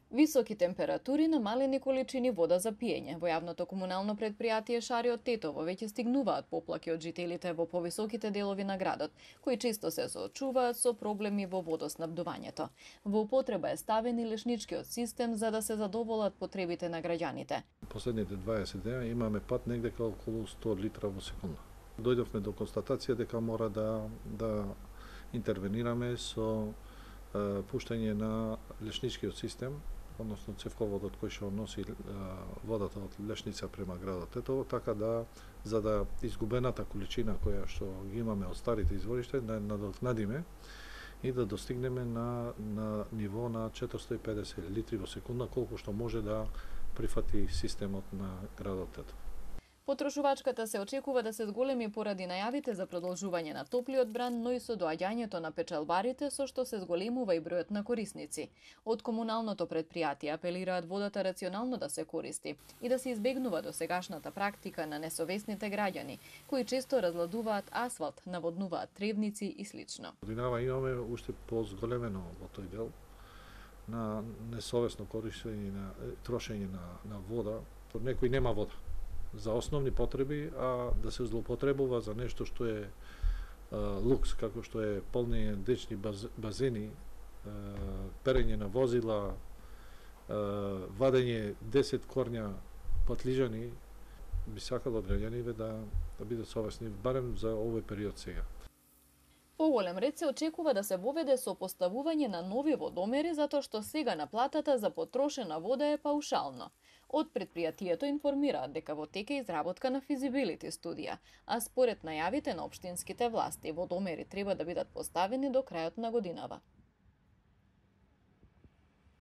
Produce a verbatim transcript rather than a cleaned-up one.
Високи температури, намалени количини вода за пиење. Во јавното комунално предпријатие Шари од Тетово веќе стигнуваат поплаки од жителите во повисоките делови на градот, кои често се соочуваат со проблеми во водоснабдувањето. Во употреба е ставен и лешничкиот систем за да се задоволат потребите на граѓаните. Последните дваесет дена имаме пат негде околу сто литра во секунда. Дојдовме до констатација дека мора да да интервенираме со е, пуштање на лешничкиот систем, односно цевководот кој што носи е, водата од Лешница према градот Тетово, така да за да изгубената количина која што ги имаме од старите изворишта да надокнадиме и да достигнеме на на ниво на четиристотини и педесет литри во секунда, колку што може да прифати системот на градот Тетово. Потрошувачката се очекува да се зголеми поради најавите за продолжување на топлиот бран, но и со доаѓањето на печалбарите, со што се зголемува и бројот на корисници. Од комуналното предпријатие апелираат водата рационално да се користи и да се избегнува досегашната практика на несовесните граѓани, кои често разладуваат асфалт, наводнуваат тревници и слично. Годинава имаме уште позголемено во тој дел на несовесно користење на трошење на на вода, некој нема вода за основни потреби, а да се злоупотребува за нешто што е а, лукс, како што е полнење дечни баз, базени, а, перење на возила, а, вадење десет корња патлижани, би сакал од граѓаните да, да бидат совесни, барем за овој период сега. Поголем ред се очекува да се воведе со поставување на нови водомери, затоа што сега наплатата за потрошена вода е паушално. Од предпријатието информираат дека во тек е изработка на физибилити студија, а според најавите на општинските власти, водомери треба да бидат поставени до крајот на годинава.